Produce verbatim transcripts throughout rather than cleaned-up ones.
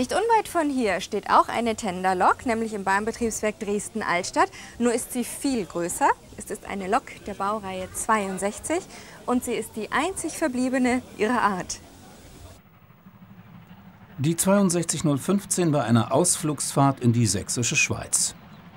Nicht unweit von hier steht auch eine Tenderlok, nämlich im Bahnbetriebswerk Dresden-Altstadt. Nur ist sie viel größer. Es ist eine Lok der Baureihe zweiundsechzig und sie ist die einzig verbliebene ihrer Art. Die zweiundsechzig null fünfzehn bei einer Ausflugsfahrt in die sächsische Schweiz.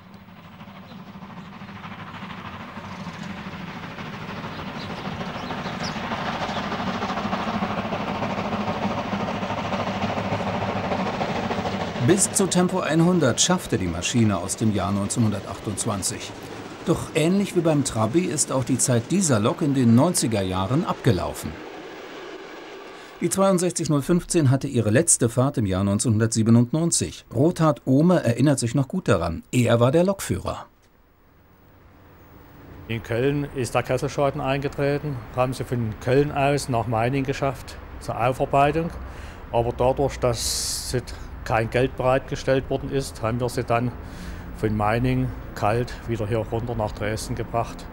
Bis zu Tempo hundert schaffte die Maschine aus dem Jahr neunzehnhundertachtundzwanzig. Doch ähnlich wie beim Trabi ist auch die Zeit dieser Lok in den neunziger Jahren abgelaufen. Die zweiundsechzig null fünfzehn hatte ihre letzte Fahrt im Jahr neunzehnhundertsiebenundneunzig. Rothard Ohme erinnert sich noch gut daran. Er war der Lokführer. In Köln ist der Kesselschaden eingetreten, haben sie von Köln aus nach Meiningen geschafft zur Aufarbeitung. Aber dadurch, dass kein Geld bereitgestellt worden ist, haben wir sie dann von Meiningen kalt wieder hier runter nach Dresden gebracht.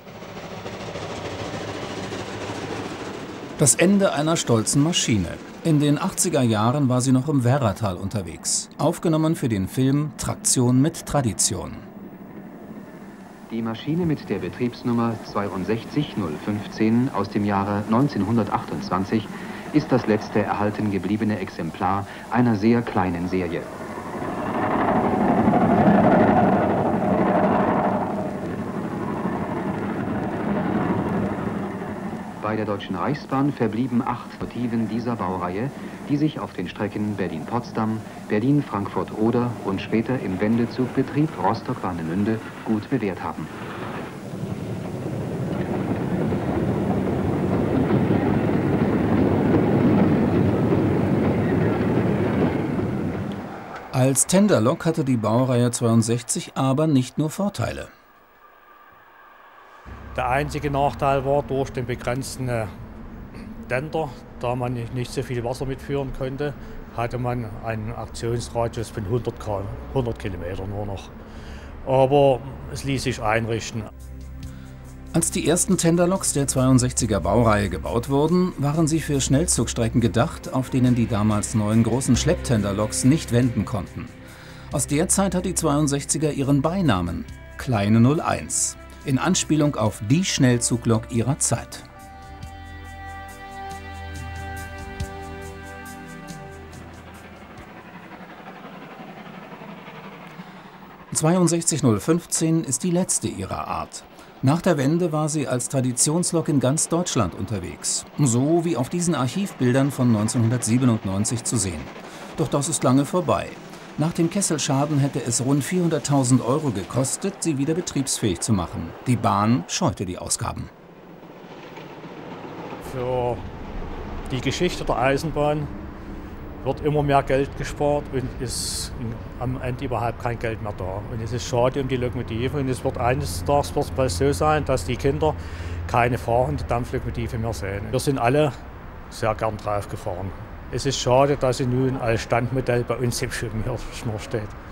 Das Ende einer stolzen Maschine. In den achtziger Jahren war sie noch im Werratal unterwegs. Aufgenommen für den Film Traktion mit Tradition. Die Maschine mit der Betriebsnummer zweiundsechzig null fünfzehn aus dem Jahre neunzehnhundertachtundzwanzig ist das letzte erhalten gebliebene Exemplar einer sehr kleinen Serie. Bei der Deutschen Reichsbahn verblieben acht Motiven dieser Baureihe, die sich auf den Strecken Berlin-Potsdam, Berlin-Frankfurt-Oder und später im Wendezugbetrieb Rostock-Warnemünde gut bewährt haben. Als Tenderlok hatte die Baureihe zweiundsechzig aber nicht nur Vorteile. Der einzige Nachteil war durch den begrenzten Tender, da man nicht so viel Wasser mitführen konnte, hatte man einen Aktionsradius von hundert Kilometern nur noch. Aber es ließ sich einrichten. Als die ersten Tenderloks der zweiundsechziger Baureihe gebaut wurden, waren sie für Schnellzugstrecken gedacht, auf denen die damals neuen großen Schlepptenderloks nicht wenden konnten. Aus der Zeit hat die zweiundsechziger ihren Beinamen Kleine null eins, in Anspielung auf die Schnellzuglok ihrer Zeit. zweiundsechzig null fünfzehn ist die letzte ihrer Art. Nach der Wende war sie als Traditionslok in ganz Deutschland unterwegs, so wie auf diesen Archivbildern von neunzehnhundertsiebenundneunzig zu sehen. Doch das ist lange vorbei. Nach dem Kesselschaden hätte es rund vierhunderttausend Euro gekostet, sie wieder betriebsfähig zu machen. Die Bahn scheute die Ausgaben. Für die Geschichte der Eisenbahn wird immer mehr Geld gespart und ist am Ende überhaupt kein Geld mehr da. Und es ist schade um die Lokomotive und es wird eines Tages bald so sein, dass die Kinder keine fahrende Dampflokomotive mehr sehen. Wir sind alle sehr gern drauf gefahren. Es ist schade, dass sie nun als Standmodell bei uns im Schuppen hier steht.